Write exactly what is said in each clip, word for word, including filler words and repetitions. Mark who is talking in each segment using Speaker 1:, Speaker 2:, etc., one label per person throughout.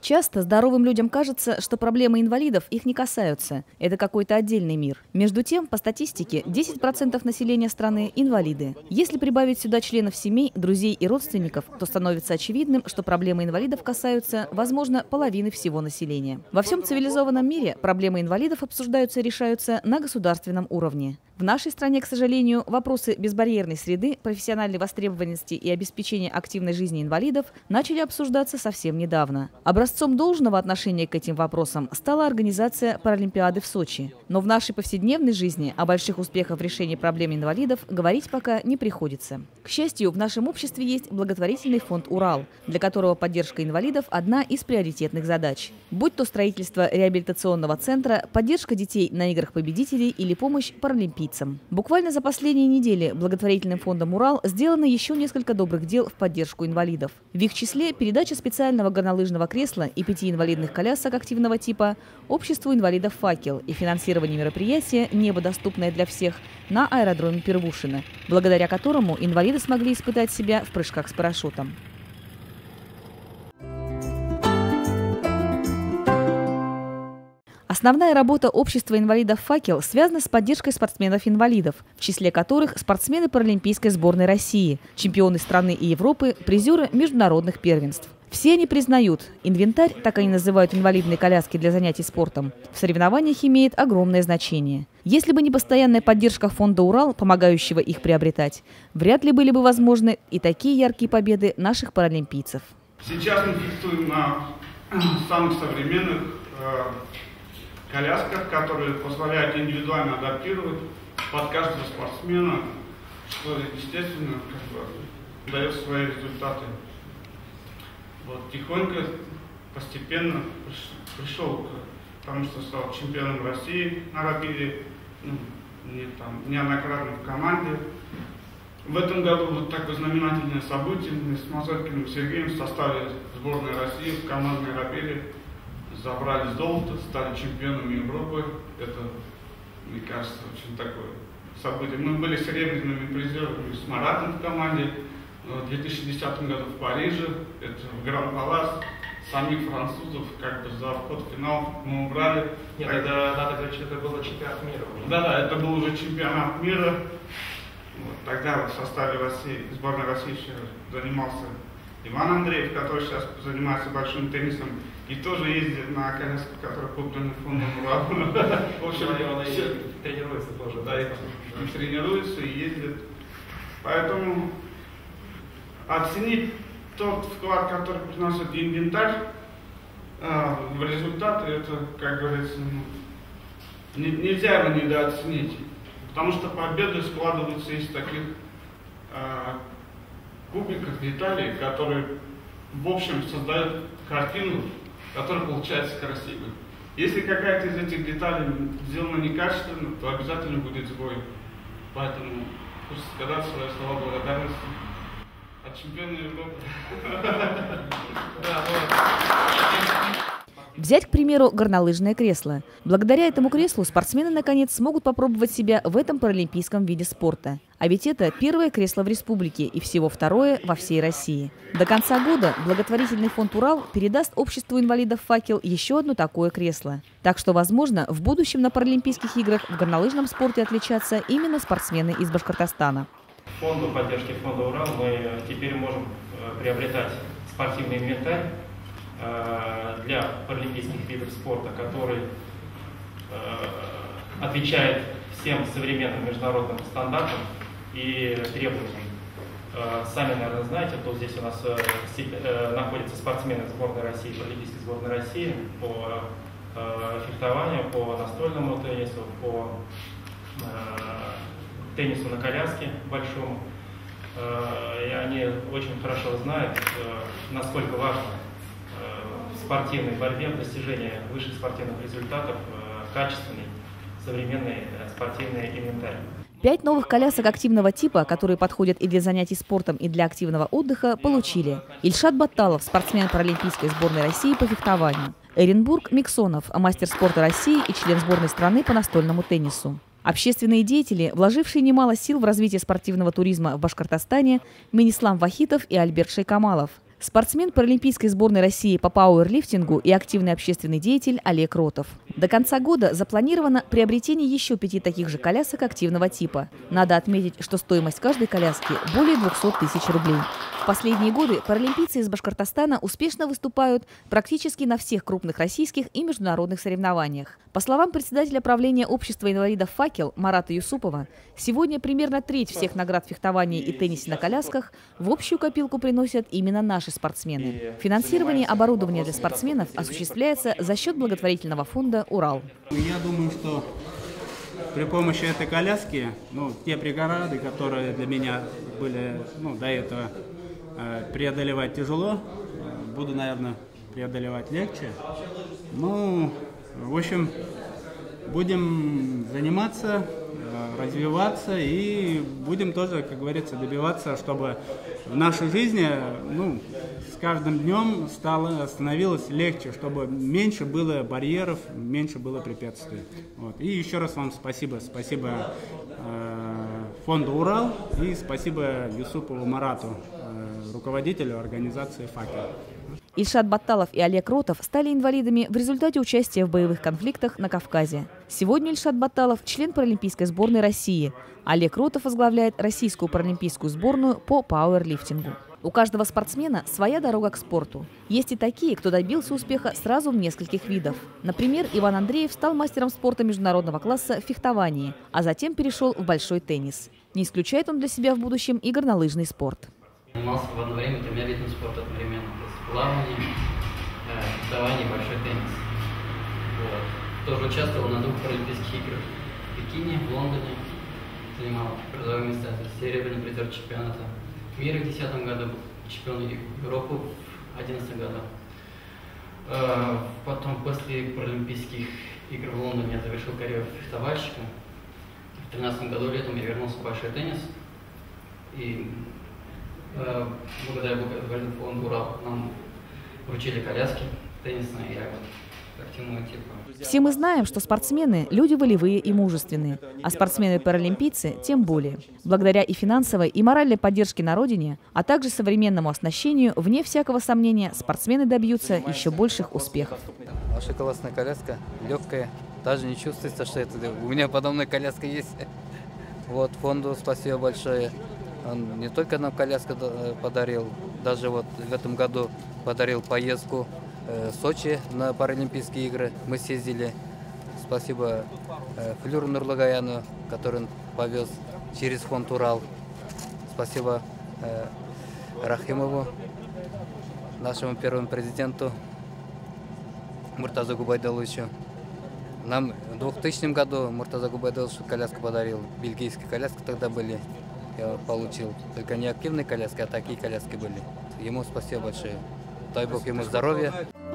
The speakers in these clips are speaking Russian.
Speaker 1: Часто здоровым людям кажется, что проблемы инвалидов их не касаются. Это какой-то отдельный мир. Между тем, по статистике, десять процентов населения страны – инвалиды. Если прибавить сюда членов семей, друзей и родственников, то становится очевидным, что проблемы инвалидов касаются, возможно, половины всего населения. Во всем цивилизованном мире проблемы инвалидов обсуждаются и решаются на государственном уровне. В нашей стране, к сожалению, вопросы безбарьерной среды, профессиональной востребованности и обеспечения активной жизни инвалидов начали обсуждаться совсем недавно. Образцом должного отношения к этим вопросам стала организация Паралимпиады в Сочи. Но в нашей повседневной жизни о больших успехах в решении проблем инвалидов говорить пока не приходится. К счастью, в нашем обществе есть благотворительный фонд «Урал», для которого поддержка инвалидов – одна из приоритетных задач. Будь то строительство реабилитационного центра, поддержка детей на играх победителей или помощь паралимпийцам. Буквально за последние недели благотворительным фондом «Урал» сделано еще несколько добрых дел в поддержку инвалидов. В их числе передача специального горнолыжного кресла и пяти инвалидных колясок активного типа обществу инвалидов «Факел» и финансирование мероприятия «Небо, доступное для всех» на аэродроме Первушино, благодаря которому инвалиды смогли испытать себя в прыжках с парашютом. Основная работа общества инвалидов «Факел» связана с поддержкой спортсменов-инвалидов, в числе которых спортсмены паралимпийской сборной России, чемпионы страны и Европы, призеры международных первенств. Все они признают, инвентарь, так они называют инвалидные коляски для занятий спортом, в соревнованиях имеет огромное значение. Если бы не постоянная поддержка фонда «Урал», помогающего их приобретать, вряд ли были бы возможны и такие яркие победы наших паралимпийцев.
Speaker 2: Сейчас мы фиксируем на самых современных э колясках, которые позволяют индивидуально адаптировать под каждого спортсмена, что, естественно, как бы, дает свои результаты. Вот, тихонько, постепенно пришел к тому, что стал чемпионом России на рапиде, ну, не, там, неоднократно в команде. В этом году вот такое знаменательное событие. Мы с Мазуркиным Сергеем в составе сборной России в командной рапиде забрали золото, стали чемпионами Европы. Это, мне кажется, очень такое событие. Мы были серебряными призерами с Маратом в команде в две тысячи десятом году в Париже. Это в Гран-Палас. Самих французов как бы за вход в финал мы убрали.
Speaker 3: Нет, так... это, надо говорить, что это был чемпионат мира.
Speaker 2: Да-да, это был уже чемпионат мира. Вот, тогда в составе России, сборной России еще занимался Иван Андреев, который сейчас занимается большим теннисом и тоже ездит на коляске, которая куплена фондом «Урал». В общем,
Speaker 3: он тренируется тоже.
Speaker 2: Да, и тренируется и ездит. Поэтому оценить тот вклад, который приносит инвентарь в результаты, это, как говорится, нельзя его недооценить. Потому что победы складываются из таких кубиков деталей, которые в общем создают картину, которая получается красивой. Если какая-то из этих деталей сделана некачественно, то обязательно будет сбой. Поэтому пусть сказать свои слова благодарности от чемпиона Европы.
Speaker 1: Взять, к примеру, горнолыжное кресло. Благодаря этому креслу спортсмены, наконец, смогут попробовать себя в этом паралимпийском виде спорта. А ведь это первое кресло в республике и всего второе во всей России. До конца года благотворительный фонд «Урал» передаст обществу инвалидов «Факел» еще одно такое кресло. Так что, возможно, в будущем на Паралимпийских играх в горнолыжном спорте отличатся именно спортсмены из Башкортостана.
Speaker 3: Фонду поддержки фонда «Урал» мы теперь можем приобретать спортивный инвентарь для паралимпийских видов спорта, который отвечает всем современным международным стандартам и требованиям. Сами, наверное, знаете, то здесь у нас находятся спортсмены сборной России, паралимпийской сборной России по фехтованию, по настольному теннису, по теннису на коляске большому. И они очень хорошо знают, насколько важно в спортивной борьбе, достижение высших спортивных результатов, качественный, современный спортивный инвентарь.
Speaker 1: Пять новых колясок активного типа, которые подходят и для занятий спортом, и для активного отдыха, получили Ильшат Батталов, спортсмен паралимпийской сборной России по фехтованию, Эренбург Миксонов, мастер спорта России и член сборной страны по настольному теннису. Общественные деятели, вложившие немало сил в развитие спортивного туризма в Башкортостане, Минислам Вахитов и Альберт Шейкамалов. Спортсмен паралимпийской сборной России по пауэрлифтингу и активный общественный деятель Олег Ротов. До конца года запланировано приобретение еще пяти таких же колясок активного типа. Надо отметить, что стоимость каждой коляски более двухсот тысяч рублей. В последние годы паралимпийцы из Башкортостана успешно выступают практически на всех крупных российских и международных соревнованиях. По словам председателя правления общества инвалидов «Факел» Марата Юсупова, сегодня примерно треть всех наград в фехтовании и теннисе на колясках в общую копилку приносят именно наши спортсмены. Финансирование оборудования для спортсменов осуществляется за счет благотворительного фонда «Урал».
Speaker 4: Я думаю, что при помощи этой коляски, ну, те преграды, которые для меня были, ну, до этого э, преодолевать тяжело, буду, наверное, преодолевать легче. Ну, в общем, будем заниматься, э, развиваться и будем тоже, как говорится, добиваться, чтобы в нашей жизни, ну, с каждым днем стало, становилось легче, чтобы меньше было барьеров, меньше было препятствий. Вот. И еще раз вам спасибо. Спасибо э, фонду «Урал» и спасибо Юсупову Марату, э, руководителю организации «Факел».
Speaker 1: Ильшат Батталов и Олег Ротов стали инвалидами в результате участия в боевых конфликтах на Кавказе. Сегодня Ильшат Батталов – член паралимпийской сборной России. Олег Ротов возглавляет российскую паралимпийскую сборную по пауэрлифтингу. У каждого спортсмена своя дорога к спорту. Есть и такие, кто добился успеха сразу в нескольких видах. Например, Иван Андреев стал мастером спорта международного класса в фехтовании, а затем перешел в большой теннис. Не исключает он для себя в будущем и горнолыжный спорт.
Speaker 5: Занимался в одно время тремя видами спорта одновременно. То есть плавание, фехтование и большой теннис. Вот. Тоже участвовал на двух паралимпийских играх в Пекине, в Лондоне. Занимал призовые места, серебряный призер чемпионата мира в две тысячи десятом году, чемпион Европы в две тысячи одиннадцатом году. Потом, после паралимпийских игр в Лондоне, я завершил карьеру фехтовальщика. В две тысячи тринадцатом году летом я вернулся в большой теннис. И благодаря фонду «Урал» нам вручили коляски теннисные и активного типа.
Speaker 1: Все мы знаем, что спортсмены – люди волевые и мужественные, а спортсмены-паралимпийцы тем более. Благодаря и финансовой, и моральной поддержке на родине, а также современному оснащению, вне всякого сомнения, спортсмены добьются еще больших успехов.
Speaker 6: Ваша классная коляска, легкая, даже не чувствуется, что это у меня подобная коляска есть. Вот, фонду спасибо большое. Он не только нам коляску подарил, даже вот в этом году подарил поездку в Сочи на Паралимпийские игры. Мы съездили. Спасибо Флюру Нурлагаяну, который он повез через фонд «Урал». Спасибо Рахимову, нашему первому президенту Муртаза Губайдуловичу. Нам в двухтысячном году Муртаза Губайдулович коляску подарил. Бельгийские коляски тогда были. Я получил. Только не активные коляски, а такие коляски были. Ему спасибо большое. Дай Бог ему здоровья.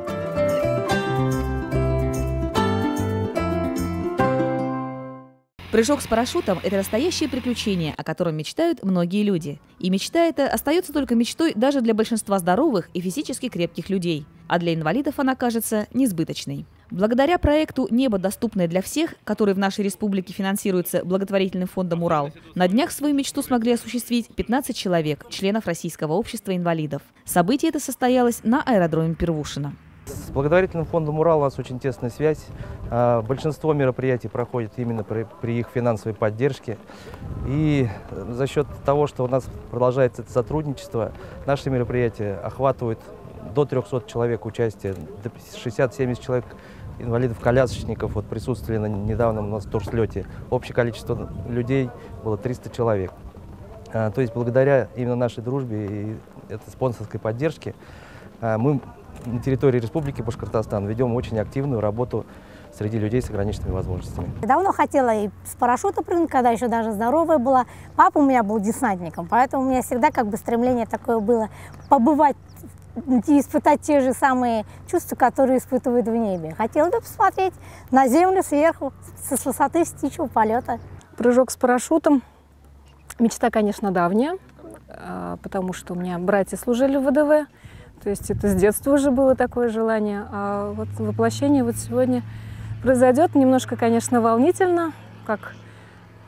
Speaker 1: Прыжок с парашютом – это настоящее приключение, о котором мечтают многие люди. И мечта эта остается только мечтой даже для большинства здоровых и физически крепких людей. А для инвалидов она кажется несбыточной. Благодаря проекту «Небо, доступное для всех», который в нашей республике финансируется благотворительным фондом «Урал», на днях свою мечту смогли осуществить пятнадцать человек, членов Российского общества инвалидов. Событие это состоялось на аэродроме Первушино.
Speaker 7: С благотворительным фондом «Урал» у нас очень тесная связь. Большинство мероприятий проходит именно при, при их финансовой поддержке. И за счет того, что у нас продолжается это сотрудничество, наши мероприятия охватывают до трёхсот человек участия, шестьдесят-семьдесят человек инвалидов-колясочников вот, присутствовали на недавнем у нас турслете. Общее количество людей было триста человек. А, то есть благодаря именно нашей дружбе и этой спонсорской поддержке а, мы на территории Республики Башкортостан ведем очень активную работу среди людей с ограниченными возможностями.
Speaker 8: Давно хотела и с парашюта прыгнуть, когда еще даже здоровая была. Папа у меня был десантником, поэтому у меня всегда как бы стремление такое было побывать и испытать те же самые чувства, которые испытывают в небе. Хотела бы посмотреть на землю сверху, с высоты с птичьего полета.
Speaker 9: Прыжок с парашютом. Мечта, конечно, давняя, потому что у меня братья служили в вэ дэ вэ. То есть это с детства уже было такое желание. А вот воплощение вот сегодня произойдет. Немножко, конечно, волнительно, как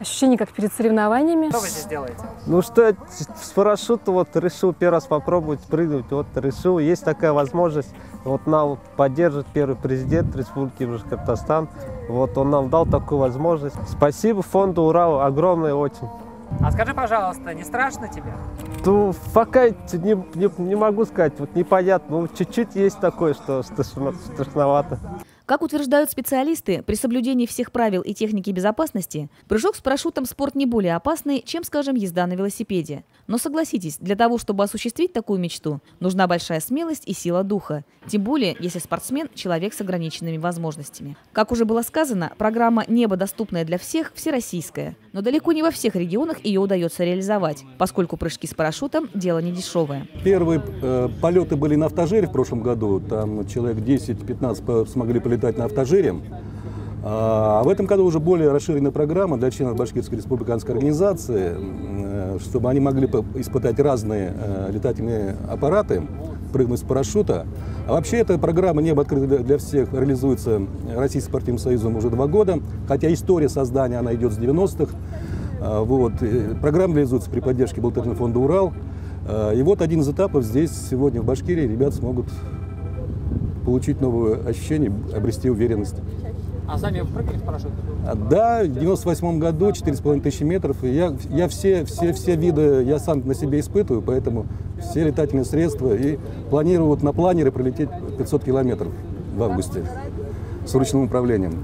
Speaker 9: ощущение как перед соревнованиями.
Speaker 10: Что вы здесь делаете?
Speaker 7: Ну что, я с парашюта вот решил первый раз попробовать прыгнуть, вот решил, есть такая возможность. Вот нам поддержит первый президент Республики Башкортостан, вот он нам дал такую возможность. Спасибо фонду «Урал», огромное очень.
Speaker 10: А скажи, пожалуйста, не страшно тебе?
Speaker 7: Ну, пока не, не, не могу сказать, вот непонятно, ну чуть-чуть есть такое, что страшновато.
Speaker 1: Как утверждают специалисты, при соблюдении всех правил и техники безопасности, прыжок с парашютом – спорт не более опасный, чем, скажем, езда на велосипеде. Но согласитесь, для того, чтобы осуществить такую мечту, нужна большая смелость и сила духа. Тем более, если спортсмен – человек с ограниченными возможностями. Как уже было сказано, программа «Небо, доступная для всех» всероссийская. Но далеко не во всех регионах ее удается реализовать, поскольку прыжки с парашютом – дело не дешевое.
Speaker 11: Первые э, полеты были на автожире в прошлом году. Там человек десять-пятнадцать смогли полетать на автожире. А в этом году уже более расширенная программа для членов Башкирской республиканской организации, чтобы они могли испытать разные летательные аппараты, прыгнуть с парашюта. А вообще эта программа «Небо открыто для всех» реализуется Российским спортивным союзом уже два года, хотя история создания она идет с девяностых. Вот. Программа реализуется при поддержке благотворительного фонда «Урал». И вот один из этапов здесь сегодня в Башкирии ребята смогут получить новые ощущения, обрести уверенность.
Speaker 10: А сами прыгали с парашютом?
Speaker 11: Да, в девяносто восьмом году четыре с половиной тысячи метров. И я я все, все, все виды я сам на себе испытываю, поэтому все летательные средства. И планирую вот на планере пролететь пятьсот километров в августе с ручным управлением.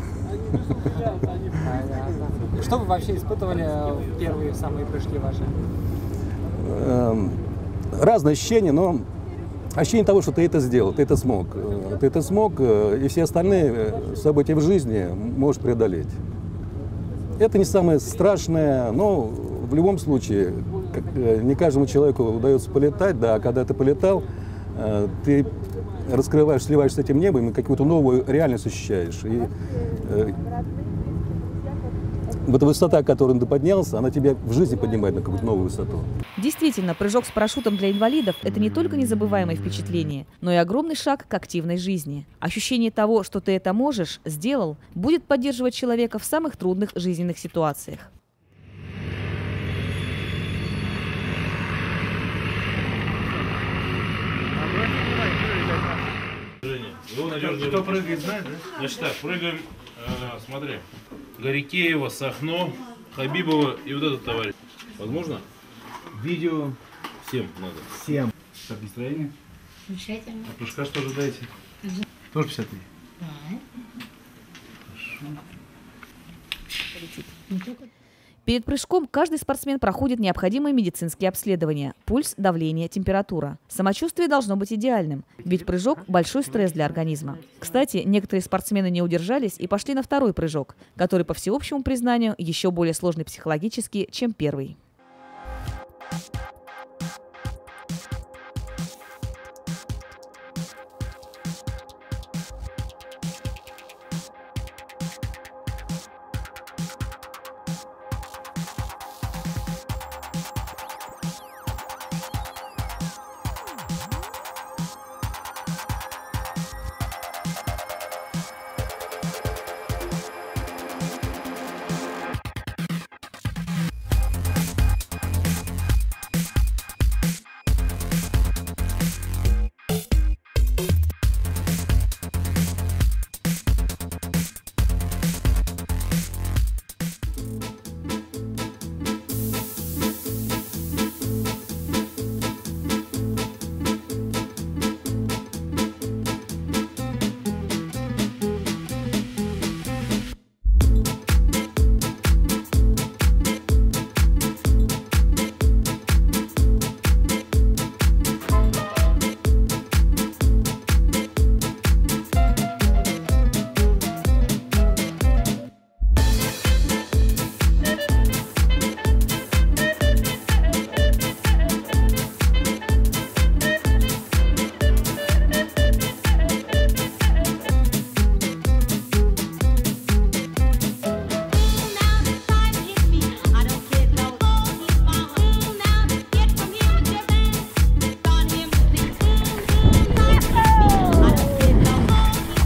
Speaker 10: Что вы вообще испытывали в первые самые прыжки ваши?
Speaker 11: Разные ощущения, но ощущение того, что ты это сделал, ты это смог. Ты это смог, и все остальные события в жизни можешь преодолеть. Это не самое страшное, но в любом случае, не каждому человеку удается полетать, да, а когда ты полетал, ты раскрываешь, сливаешься с этим небом и какую-то новую реальность ощущаешь. И вот эта высота, к которой ты поднялся, она тебя в жизни поднимает на какую-то новую высоту.
Speaker 1: Действительно, прыжок с парашютом для инвалидов – это не только незабываемое впечатление, но и огромный шаг к активной жизни. Ощущение того, что ты это можешь, сделал, будет поддерживать человека в самых трудных жизненных ситуациях.
Speaker 12: Кто прыгает, знает, да? Значит так, прыгаем, э, смотри, Горикеева, Сахно, Хабибова и вот этот товарищ. Возможно? Видео всем надо.
Speaker 13: Всем. Как настроение?
Speaker 14: Замечательно.
Speaker 13: А прыжка что ожидаете? Тоже пятьдесят три?
Speaker 14: Да.
Speaker 1: Хорошо. Перед прыжком каждый спортсмен проходит необходимые медицинские обследования – пульс, давление, температура. Самочувствие должно быть идеальным, ведь прыжок – большой стресс для организма. Кстати, некоторые спортсмены не удержались и пошли на второй прыжок, который, по всеобщему признанию, еще более сложный психологически, чем первый.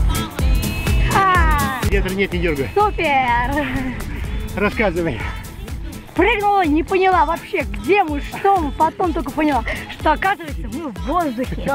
Speaker 13: Нет, не дергай.
Speaker 8: Супер!
Speaker 13: Рассказывай.
Speaker 14: Прыгнула, не поняла вообще, где мы, что мы, потом только поняла, что оказывается мы в воздухе.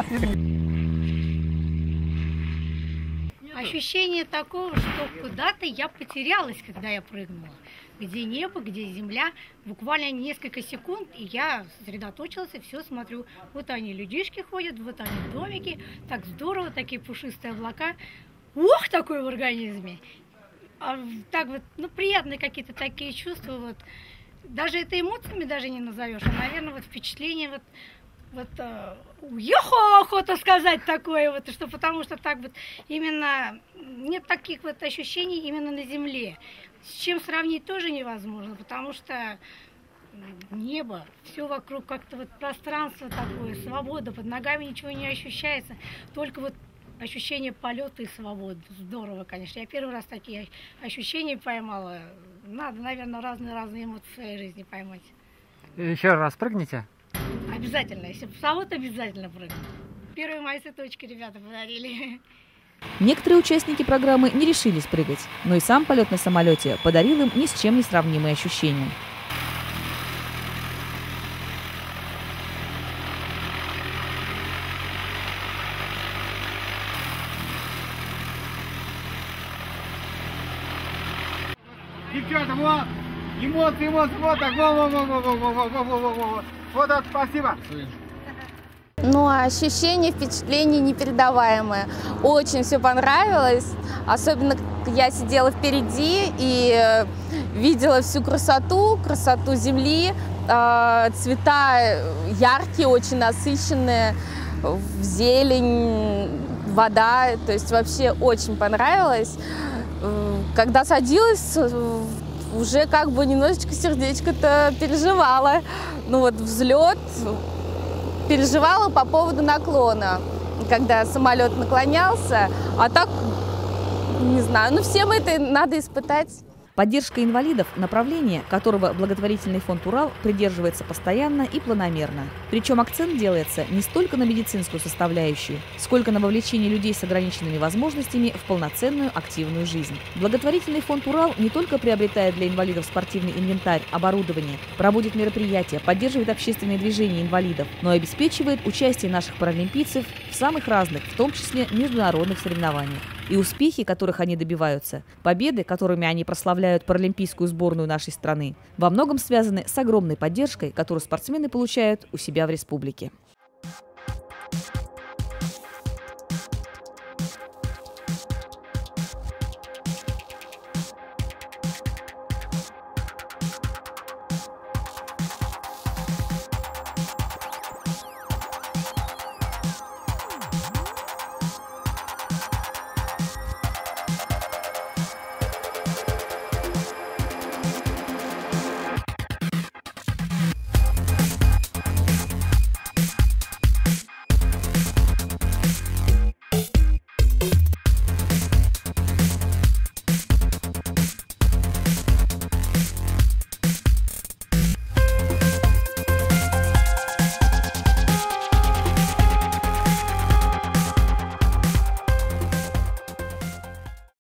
Speaker 15: Ощущение такого, что куда-то я потерялась, когда я прыгнула. Где небо, где земля. Буквально несколько секунд, и я сосредоточилась и все смотрю. Вот они, людишки ходят, вот они, домики. Так здорово, такие пушистые облака. Ух, такое в организме. А так вот, ну, приятные какие-то такие чувства. Вот. Даже это эмоциями даже не назовешь, а, наверное, вот впечатление вот... Вот уехо, охота сказать такое, вот, что потому что так вот именно нет таких вот ощущений именно на земле. С чем сравнить тоже невозможно, потому что небо, все вокруг как-то вот пространство такое, свобода, под ногами ничего не ощущается, только вот ощущение полета и свободы. Здорово, конечно. Я первый раз такие ощущения поймала. Надо, наверное, разные-разные эмоции в своей жизни поймать.
Speaker 10: Еще раз прыгните.
Speaker 15: Обязательно. Если завод, обязательно прыгну. Первые мои цветочки ребята подарили.
Speaker 1: Некоторые участники программы не решились прыгать, но и сам полет на самолете подарил им ни с чем не сравнимые ощущения.
Speaker 16: Девчата, вот! Эмоции, эмоции, вот так, во, во, во, во, во, во, во, во, во, во. Вот так, спасибо.
Speaker 17: Ну, ощущения, впечатления непередаваемые. Очень все понравилось. Особенно я сидела впереди и видела всю красоту, красоту земли. Цвета яркие, очень насыщенные, зелень, вода. То есть вообще очень понравилось. Когда садилась, уже как бы немножечко сердечко-то переживала. Ну вот взлет, переживала по поводу наклона, когда самолет наклонялся, а так, не знаю, ну всем это надо испытать.
Speaker 1: Поддержка инвалидов – направление, которого благотворительный фонд «Урал» придерживается постоянно и планомерно. Причем акцент делается не столько на медицинскую составляющую, сколько на вовлечение людей с ограниченными возможностями в полноценную активную жизнь. Благотворительный фонд «Урал» не только приобретает для инвалидов спортивный инвентарь, оборудование, проводит мероприятия, поддерживает общественные движения инвалидов, но и обеспечивает участие наших паралимпийцев в самых разных, в том числе международных соревнованиях. И успехи, которых они добиваются, победы, которыми они прославляют паралимпийскую сборную нашей страны, во многом связаны с огромной поддержкой, которую спортсмены получают у себя в республике.